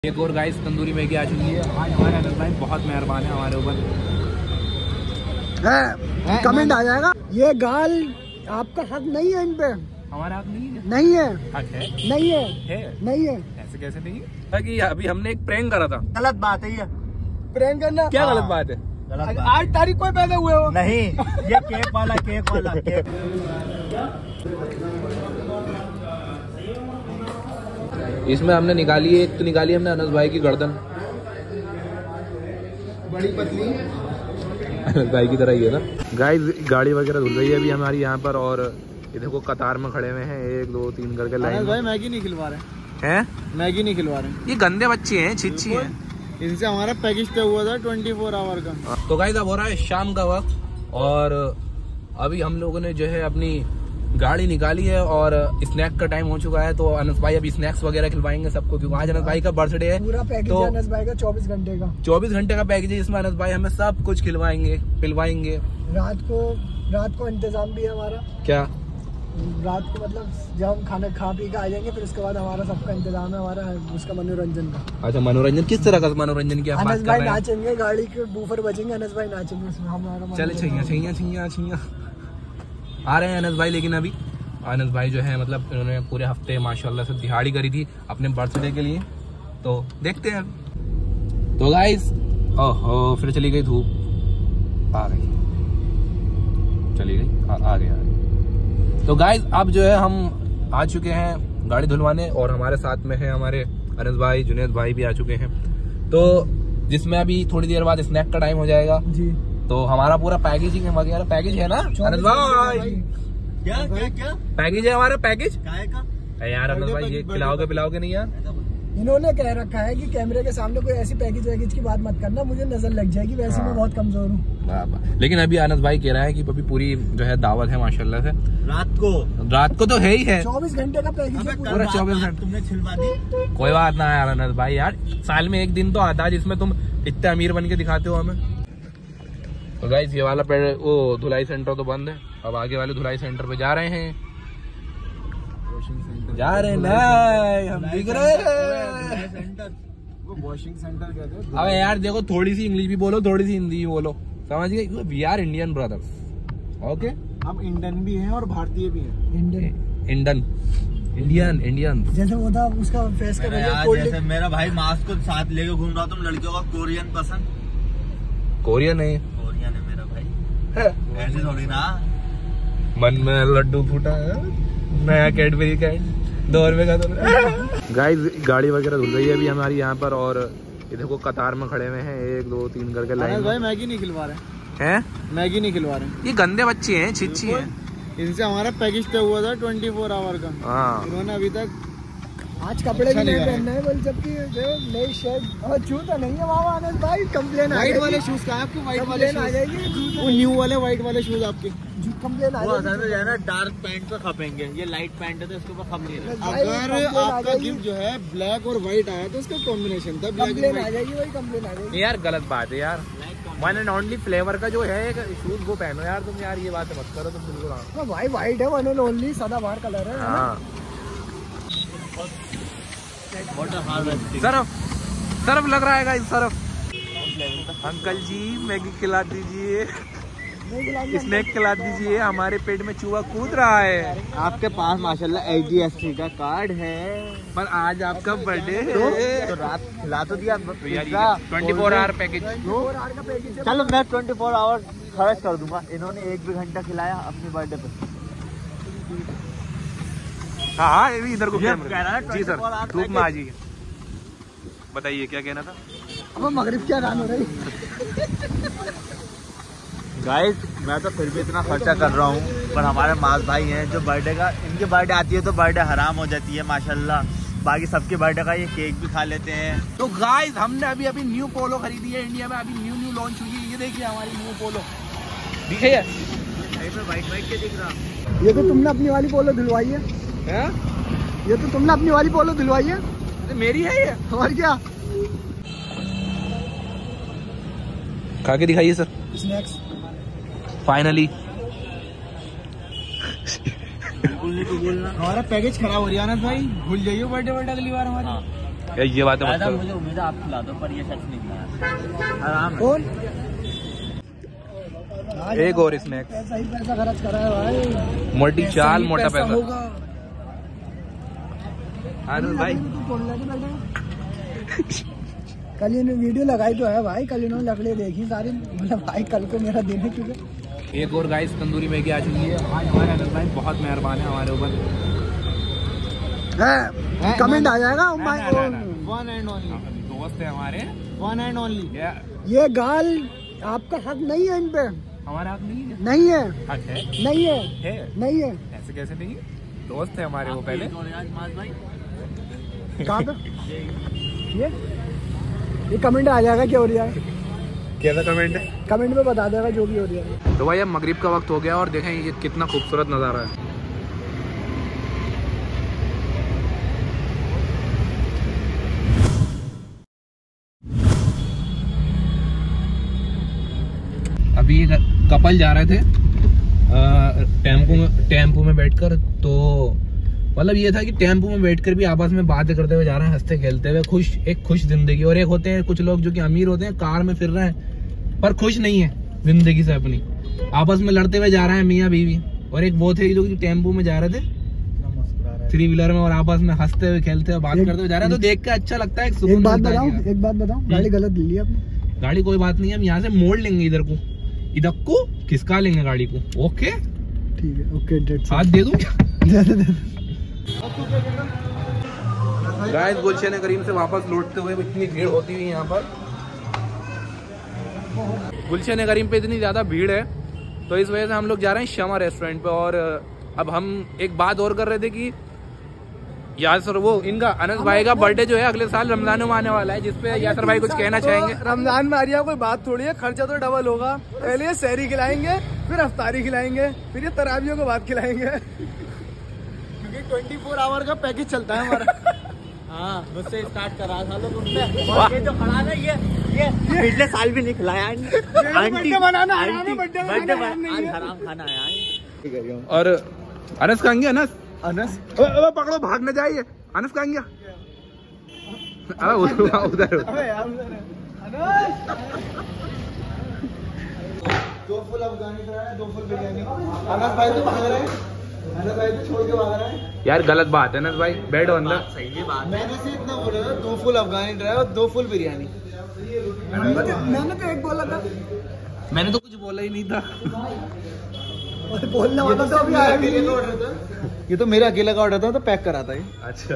एक और guys tandoori Maggi आ चुकी है। आज हमारे अनिल भाई बहुत मेहरबान है हमारे ऊपर। कमेंट आ जाएगा, ये गाल आपका हक नहीं है, इन पे हमारा हक नहीं है। नहीं है, हक है, नहीं है, नहीं है। ऐसे कैसे नहीं है कि अभी हमने एक प्रैंक करा था। गलत बात है ये प्रैंक करना क्या गलत बात है? आज तारीख कोई पैदा हुए हो नहीं, ये केक वाला केक। इसमें हमने निकाली है, एक तो निकाली हमने अनस भाई की गर्दन, बड़ी पतली अनस भाई की तरह ही है ना। गाइस गाड़ी वगैरह धुल रही है अभी हमारी यहाँ पर, और ये देखो कतार में खड़े हुए हैं 1 2 3 करके लाइन भाई मैगी नहीं खिलवा रहे हैं। मैगी नहीं खिलवा रहे, ये गंदे बच्चे हैं, छिच्छी हैं। इनसे हमारा पैकेज तय हुआ था 24 आवर का। तो गाइस अब हो रहा है शाम का वक्त, और अभी हम लोगों ने जो है अपनी गाड़ी निकाली है और स्नैक का टाइम हो चुका है। तो अनस भाई अभी स्नैक्स वगैरह खिलवाएंगे सबको, क्योंकि आज अनस भाई का बर्थडे है। पूरा पैकेज तो है अनस भाई का 24 घंटे का। 24 घंटे का पैकेज है, इसमें अनस भाई हमें सब कुछ खिलवाएंगे पिलवाएंगे। रात को इंतजाम भी है हमारा। क्या रात को मतलब जब हम खाना खा पी के आ जाएंगे, फिर उसके बाद हमारा सबका इंतजाम है, हमारा उसका मनोरंजन का। अच्छा मनोरंजन, किस तरह का मनोरंजन की आप बात अनस कर भाई रहे हैं? नाचेंगे, गाड़ी के बूफर बजेंगे, अनस भाई नाचेंगे उसमें हमारा। चले छैया आ रहे हैं अनस भाई। लेकिन अभी अनस भाई जो है मतलब इन्होंने पूरे हफ्ते माशाल्लाह से दिहाड़ी करी थी अपने बर्थडे के लिए, तो देखते हैं। तो गाइस ओहो फिर चली गई धूप, आ गई चली गई आ गई। तो गाइस अब जो है हम आ चुके हैं गाड़ी धुलवाने, और हमारे साथ में है हमारे अनस भाई, जुनेद भाई भी आ चुके हैं। तो जिसमें अभी थोड़ी देर बाद स्नैक का टाइम हो जाएगा जी। तो हमारा पूरा पैकेजिंग वगैरह पैकेज है ना अनस भाई? क्या पैकेज है हमारा, पैकेज काय का? यार अनस भाई ये पिलाओगे नहीं यार? इन्होंने कह रखा है कि कैमरे के सामने कोई ऐसी पैकेज वैकेज की बात मत करना, मुझे नजर लग जाएगी, वैसे मैं बहुत कमजोर हूँ। लेकिन अभी अनस भाई कह रहा है कि अभी पूरी जो है दावत है माशाल्लाह से। रात को तो है ही है, 24 घंटे का पैकेज है पूरा 24 घंटे। तुमने छिलवा दी? कोई बात ना यार अनस भाई, यार साल में एक दिन तो आता है जिसमें तुम इतने अमीर बन के दिखाते हो हमें। तो गाइस ये वाला वो धुलाई सेंटर तो बंद है, अब आगे वाले धुलाई सेंटर पे जा रहे हैं। हम दिख रहे हैं वो वॉशिंग सेंटर कहते हैं। अबे यार देखो, थोड़ी सी इंग्लिश भी बोलो, थोड़ी सी हिंदी भी बोलो, समझ गए? We are Indian brothers, okay? हम इंडियन भी हैं और भारतीय भी हैं। इंडियन जैसे वो था उसका फेस का जैसे मेरा भाई मास्क को साथ लेके घूम रहा, तुम लड़कियों का कोरियन पसंद? कोरियन है मेरा भाई, ऐसे थोड़ी ना। मन में लड्डू फूटा है, नया कैडबरी का 2 रुपए का। गाइस गाड़ी वगैरह धुल रही है अभी हमारी यहाँ पर, और ये देखो कतार में खड़े हुए हैं 1 2 3 करके लाइन। भाई मैगी नहीं खिलवा रहे हैं, मैगी नहीं खिलवा रहे, ये गंदे बच्चे हैं, छिच्छी हैं। इनसे हमारा पैकेज तय हुआ था 24 आवर का। हाँ इन्होंने अभी तक आज कपड़े भी नहीं पहनने हैं, जबकि नई शर्ट और जूता नहीं है। वहाँ आनंद भाई कंप्लेन व्हाइट वाले शूज का आपके, व्हाइट वाले आ जाएगी, वो न्यू वाले व्हाइट वाले शूज आपके कंप्लेन आ जाएगी। डार्क पैंट पे खपेंगे, ये लाइट पैंट है तो इसके ऊपर खप नहीं रहा। अगर आपका गिफ्ट जो है ब्लैक और व्हाइट आया तो उसका कॉम्बिनेशन था, कंप्लेन आ जाएगी, वही कंप्लेन आ जाएगी। यार गलत बात है यार, वन एंड ओनली फ्लेवर का जो है शूज वो पहनो यार तुम, यार ये बात मत करो तुम बिल्कुल। भाई व्हाइट है, वन एंड ओनली सदाबहार कलर है। हाँ सरफ लग रहा है सरफ। अंकल जी मैगी खिला दीजिए, स्नैक खिला दीजिए, हमारे पेट में चूहा कूद रहा है। आपके पास माशाल्लाह HDFC का कार्ड है, पर आज आपका बर्थडे है तो रात खिला तो दिया। 24 आवर पैकेज। चलो मैं 24 आवर खर्च कर दूंगा, इन्होंने 1 भी घंटा खिलाया अपने बर्थडे पे। हाँ ये भी इधर को कह रहा है जी सर, धूप में आ जाइए। बताइए क्या कहना था? अब मगरिब क्या रान हो रही। गाइस मैं तो फिर भी इतना खर्चा कर रहा हूँ, पर हमारे मास भाई हैं जो बर्थडे का, इनकी बर्थडे आती है तो बर्थडे हराम हो जाती है माशाल्लाह। बाकी सबके बर्थडे का ये केक भी खा लेते हैं। तो गाइस हमने अभी न्यू पोलो खरीदी है इंडिया में, अभी न्यू लॉन्च हुई है। ये देखिए हमारी न्यू पोलो दिखे है, व्हाइट के दिख रहा। ये तो तुमने अपनी वाली पोलो धुलवाई है, ये तो तुमने अपनी वाली पोलो धुलवाई है। मेरी है ये, और क्या? खा के दिखाइए सर स्नैक्स फाइनली। हमारा पैकेज खराब हो रहा है ना भाई, भूल जाइए बर्थडे अगली बार हमारा। ये बात है। मुझे उम्मीद है आप खिला दो, पर ये सच नहीं खिलाया। आराम कौन एक और स्नैक्स। पैसा ही पैसा खर्च करा है भाई, मोटी चाल मोटा पैसा होगा। आनंद भाई कल इन्होंने वीडियो लगाई तो है भाई, कल इन्होंने लकड़ी देखी सारी, मतलब भाई कल को मेरा दिन है क्योंकि एक और गाइस तंदूरी मैगी आ चुकी है। आज हमारे आनंद भाई बहुत मेहरबान है हमारे ऊपर। कमेंट आ जाएगा वन एंड ओनली दोस्त है हमारे, वन एंड ओनली। ये गाल आपका हक नहीं है इन पे, हमारा हक नहीं है। नहीं है, हक है, नहीं है, नहीं है। ऐसे कैसे नहीं है? दोस्त है हमारे वो पहले। कहाँ पे ये कमेंट आ जाएगा क्या हो रहा है, कैसा कमेंट है? कमेंट में बता देगा जो भी हो रहा है। तो भाई अब मगरिब का वक्त हो गया और देखें ये कितना खूबसूरत नज़ारा है। अभी ये कपल जा रहे थे टेम्पो में बैठकर, तो मतलब ये था कि टेम्पो में बैठकर भी आपस में बातें करते हुए जा रहे हैं, हंसते खेलते हुए, एक खुश जिंदगी। और एक होते हैं कुछ लोग जो कि अमीर होते हैं, कार में फिर रहे हैं पर खुश नहीं है जिंदगी से अपनी, आपस में लड़ते हुए जा रहे हैं मियाँ बीवी। और एक वो थे जो कि टेम्पो में जा रहे थे 3 व्हीलर में और आपस में हंसते हुए खेलते हुए बात करते हुए जा रहे हैं। तो देख के अच्छा लगता है। एक बात बताऊं, गाड़ी गलत ले ली आपने। गाड़ी कोई बात नहीं है, हम यहाँ से मोड़ लेंगे इधर को खिसका लेंगे गाड़ी को। ओके ठीक है, ओके हाथ दे दूं क्या? गाइस गुलशन करीम से वापस लौटते हुए इतनी भीड़ होती हुई यहाँ पर, गुलशन करीम पे इतनी ज्यादा भीड़ है तो इस वजह से हम लोग जा रहे हैं शमा रेस्टोरेंट पे। और अब हम एक बात और कर रहे थे कि यासर वो इनका अनस भाई का बर्थडे जो है अगले साल रमजान में आने वाला है, जिसपे यासर भाई कुछ कहना चाहेंगे। रमजान में आ रही है, कोई बात थोड़ी है, खर्चा तो डबल होगा। पहले ये सहरी खिलाएंगे, फिर अफ्तारी खिलाएंगे, फिर ये तरावियों को बाद खिलाएंगे, क्योंकि 24 आवर का पैकेज चलता है हमारा। हाँ मुझसे स्टार्ट करा था लोग उनने, ये जो खड़ा है ये पिछले साल भी नहीं खिलाया। बर्थडे मनाना हराम खाना है। और अनस कहाँ गया? अनस पकड़ो, भाग न जाइए। अनस कहाँ गया? उधर 2 फुल अफगानी ड्राई, 2 फुल बिरयानी। अनस भाई तो भाग रहे हैं, अनस भाई तो छोड़ के भाग रहे हैं यार, गलत बात है अनस भाई, बैठो अंदर। सही बात। मैंने से इतना बोला था, 2 फुल अफगानी ड्राई और 2 फुल बिरयानी। मैंने तो एक बोला था, मैंने तो कुछ बोला ही नहीं था। बोलने वाला तो अभी आया भी नहीं। ये तो मेरा अकेला का ऑर्डर था, तो पैक करा था ये। अच्छा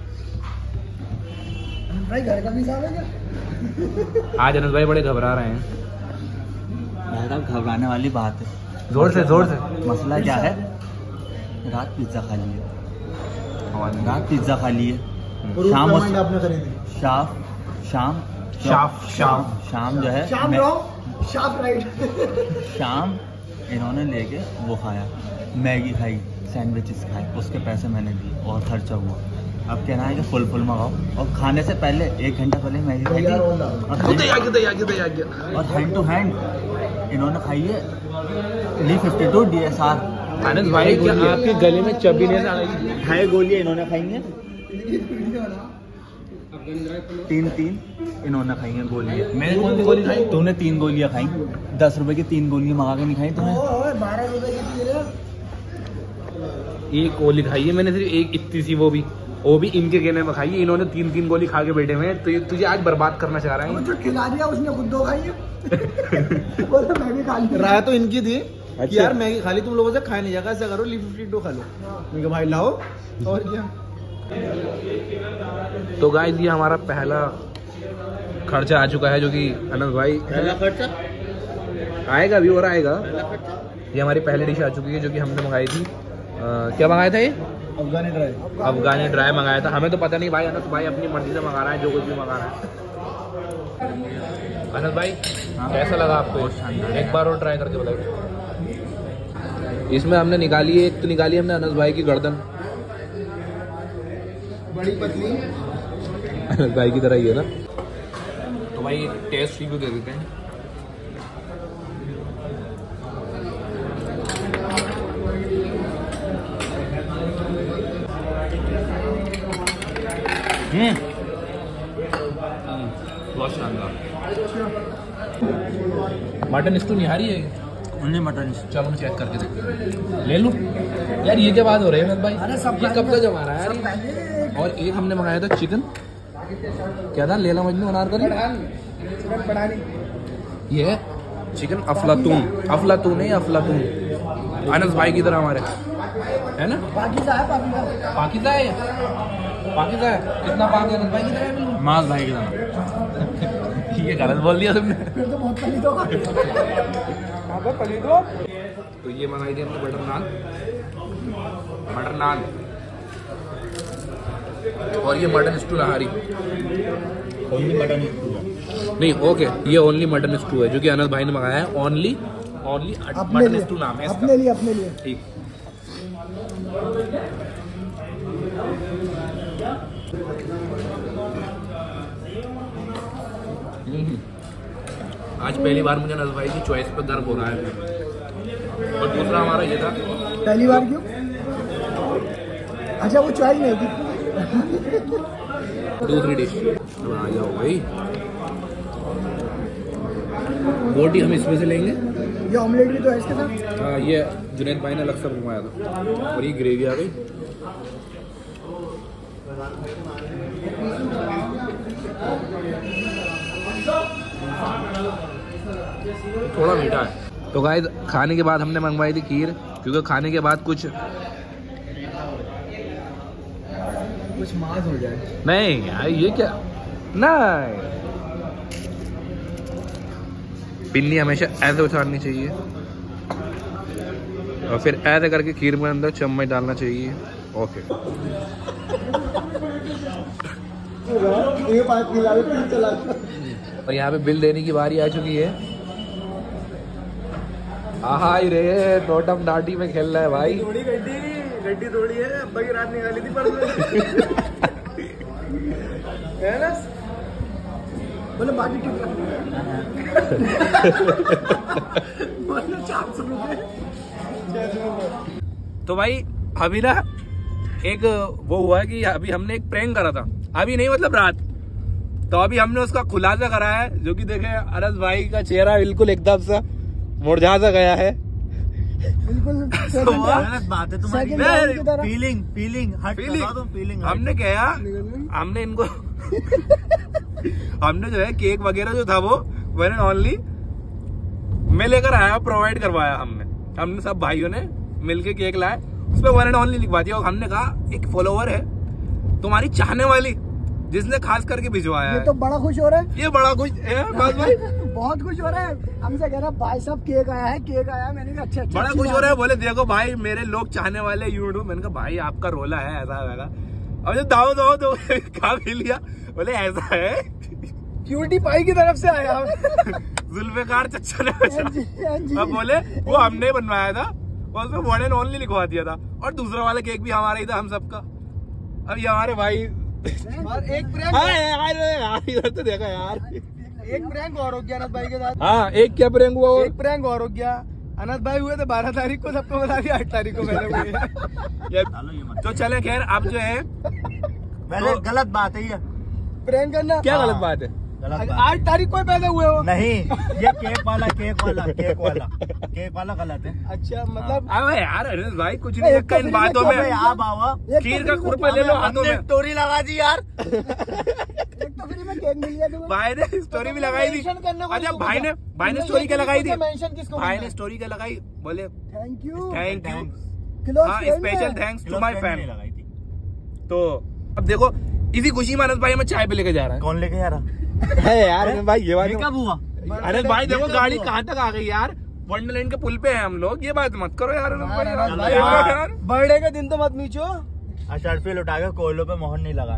भाई घर का भी हिसाब है क्या? आज अनस भाई बड़े घबरा रहे हैं। मैडम घबराने वाली बात है, जोर से मसला क्या है? रात पिज्जा खा लिए, रात पिज्जा खा लिए, शाम आपने खरीदी, शाम जो है शाम इन्होंने लेके वो खाया, मैगी खाई, सैंडविचेस खाए, उसके पैसे मैंने दिए और खर्चा हुआ। अब कहना है कि फुल मांगाओ, और खाने से पहले 1 घंटा पहले मैगी खाई थी और हैंड टू हैंड इन्होंने खाई है ली 52 DSR। अनस भाई क्या आपके गले में चबीनेस आ गई? 2.5 गोलियां इन्होंने खाई हैं, 3 इन्होंने खाई हैं गोलियां। मैंने कौन सी गोली खाई? तूने 3 गोलियां खाई। 10 रुपए की 3 गोलियां मंगा के नहीं खाई तूने? 12 रुपए की एक गोली खाई है मैंने, सिर्फ एक इतनी सी, वो भी इनके कहने में खाई है। इन्होंने 3 गोली खा के बैठे हुए हैं, तो तुझे आज बर्बाद करना चाह रहे हैं। जो खिला दिया उसने खुद 2 खाई है। बोला मैगी खा ली, राय तो इनकी थी कि यार मैगी खा ली, तुम लोगों से खाया नहीं जाएगा, ऐसा करो ली 52 खा लो। मैंने भाई लाओ, और क्या। तो गाइस ये हमारा पहला खर्चा आ चुका है, जो कि अनस भाई पहला खर्चा आएगा भी और आएगा। ये हमारी पहली डिश आ चुकी है जो कि हमने मंगाई थी। क्या मंगाया था? ये अफगानी ड्राई मंगाया था। हमें तो पता नहीं भाई, अनस भाई अपनी मर्जी से मंगा रहा है, जो कुछ भी मंगा रहा है। अनस भाई कैसा लगा आपको? एक बार और ट्राई करके बताइए। इसमें हमने निकाली है, एक तो निकाली हमने अनस भाई की गर्दन, बड़ी पतली अनस भाई की तरह ही है ना। तो भाई टेस्ट रिव्यू दे देते हैं। बहुत शानदार। मटन स्टू निहारी है उन्हें मटन। चलो मैं चेक करके देखते ले लूँ यार। ये क्या बात हो रही है भाई, ये कब का जमा रहा है यार। और एक हमने मंगाया था चिकन, क्या था, लैला मजनू अनारकली। ये है चिकन अफलातून, अफलातून है अफलातून, अनस भाई की तरह हमारे, है ना। पाकिज़ा है, पाकिज़ा है, पाकिज़ा है। कितना पाक है अनस भाई की तरह, मास भाई की तरह। ये गलत बोल दिया तुमने। तो ये मंगाई थी हमने बटर नान, मटर नान, और ये mutton stew nihari. Only mutton नहीं ओके, ये ओनली मटन स्टू है जो कि अनस भाई ने मंगाया है। ओनली मटन स्टू नाम है इसका। अपने लिए ठीक। आज पहली बार मुझे अनस भाई की चॉइस पर गर्व हो रहा है। और दूसरा हमारा ये था। पहली बार क्यों? अच्छा वो चॉइस नहीं थी। दूसरी डिश आ जाओ भाई। बोटी हम इसमें से लेंगे। ये ऑमलेट भी तो है इसके साथ। हाँ, ये जुनैद भाई ने अलग से बनवाया था। और ये ग्रेवी आ गई। थोड़ा मीठा है। तो गाइस खाने के बाद हमने मंगवाई थी खीर, क्योंकि खाने के बाद कुछ मास हो जाए। नहीं यार, ये क्या, नहीं, पिन्नी हमेशा ऐसे उतारनी चाहिए और फिर ऐसे करके खीर में अंदर चम्मच डालना चाहिए। ओके। और यहाँ पे बिल देने की बारी आ चुकी है। आहा रे टोटम डाटी में खेल रहा है भाई। गड्डी थोड़ी है, अब्बा की रात निकाली थी पर है ना, बोले बाकी ठीक है। 400 रुपए। तो भाई अभी ना एक वो हुआ है कि अभी हमने एक प्रैंक करा था, अभी नहीं मतलब रात। तो अभी हमने उसका खुलासा करा है, जो कि देखे अनस भाई का चेहरा बिल्कुल एकदम सा मुरझा सा गया है। बिल्कुल गलत बात है तुम्हारी। फीलिंग हमने क्या, हमने इनको हमने जो है केक वगैरह जो था वो वन एंड ओनली मैं लेकर आया, प्रोवाइड करवाया हमने सब भाइयों ने मिलके केक लाए, उस पर वन एंड ओनली लिखवा दिया। और हमने कहा एक फॉलोवर है तुम्हारी चाहने वाली जिसने खास करके भिजवाया है। ये तो बड़ा खुश हो रहा है, ये बड़ा खुश है भाई। बहुत खुश हो रहा है। हमसे कह रहा भाई साहब केक आया है, केक आया है। मैंने कहा अच्छा बड़ा खुश हो रहा है। बोले देखो भाई मेरे लोग चाहने वाले यूट्यूब। मैंने कहा भाई आपका रोला है ऐसा वैसा। अब जो दाओ तो खा भी लिया। बोले ऐसा है, क्यूटी पाई की तरफ से आया। जुल्फिकार चच्चा ने अब बोले वो हमने बनवाया था, उसमें वन एंड ओनली लिखवा दिया था। और दूसरा वाला केक भी हमारा ही था, हम सबका। अब ये हमारे भाई एक प्रैंक इधर तो देखा यार, एक प्रैंक और हो गया अनस भाई के साथ। हाँ एक क्या प्रैंक हुआ, एक प्रैंक और हो गया। अनस भाई हुए थे 12 तारीख को, सबको बता दिया 8 तारीख को मैंने हुए। तो चले खैर, अब जो है पहले गलत बात है ये प्रैंक करना। क्या गलत बात है? 8 तारीख को पैदा हुए हो। नहीं, ये केक वाला गलत है। अच्छा मतलब अबे यार अनस भाई कुछ नहीं रखा इन बातों में। आप आओ, खीर का खुरपा ले लो हाथों में। स्टोरी लगा दी यार। एक तो फ्री में केक मिल गया तुम्हें। भाई ने स्टोरी भी लगाई थी। अच्छा भाई ने स्टोरी क्या लगाई थी? भाई ने स्टोरी क्या लगाई? बोले थैंक यू। हाँ, special thanks to my fan. तो अब देखो इसी खुशी में अनस भाई हमें चाय पे लेके जा रहा है। कौन लेके जा रहा है यार अनस भाई? ये बात कब हुआ? अनस भाई देखो गाड़ी कहाँ तक आ गई यार, वंडरलैंड के पुल पे हैं हम लोग। ये बात मत करो यार अनस भाई। बर्थडे के दिन तो मत नीचो। शर्फी लुटा के कोयलों पे मोहर नहीं लगानी।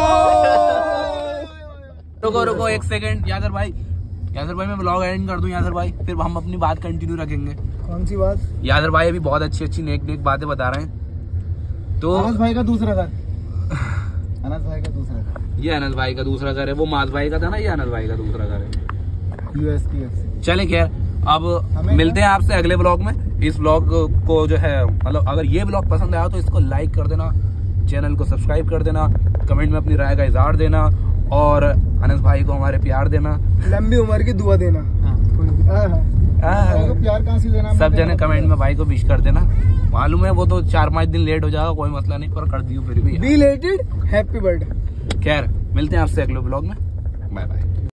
रुको एक सेकंड यादर भाई मैं ब्लॉग एंड कर दूं यादर भाई, फिर हम अपनी बात कंटिन्यू रखेंगे। कौन सी बात? यादर भाई अभी बहुत अच्छी नेक बातें बता रहे हैं। तो अनस भाई का दूसरा घर। अनस भाई का दूसरा घर। ये अनस भाई का दूसरा घर है, वो माज भाई का था ना, ये अनस भाई का दूसरा घर है। चले खैर अब मिलते हैं आपसे अगले ब्लॉग में। इस ब्लॉग को जो है मतलब अगर ये ब्लॉग पसंद आया तो इसको लाइक कर देना, चैनल को सब्सक्राइब कर देना, कमेंट में अपनी राय का इजहार देना और अनस भाई को हमारे प्यार देना, लंबी उम्र की दुआ देना। प्यार कहाँ से देना, सब जने कमेंट में भाई को विश कर देना। मालूम है वो तो 4-5 दिन लेट हो जाएगा, कोई मसला नहीं, पर कर दियो फिर भी। Belated happy birthday. खैर मिलते हैं आपसे अगले ब्लॉग में, बाय बाय।